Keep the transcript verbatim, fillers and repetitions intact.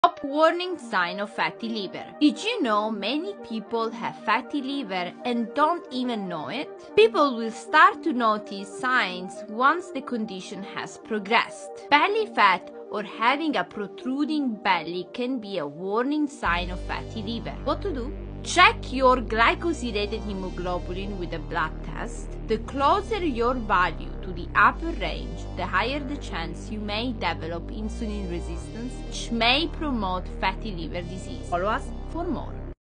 Top warning sign of fatty liver. Did you know many people have fatty liver and don't even know it? People will start to notice signs once the condition has progressed. Belly fat or having a protruding belly can be a warning sign of fatty liver. What to do? Check your glycosylated hemoglobin with a blood test. The closer your value to the upper range, the higher the chance you may develop insulin resistance, which may promote fatty liver disease. Follow us for more.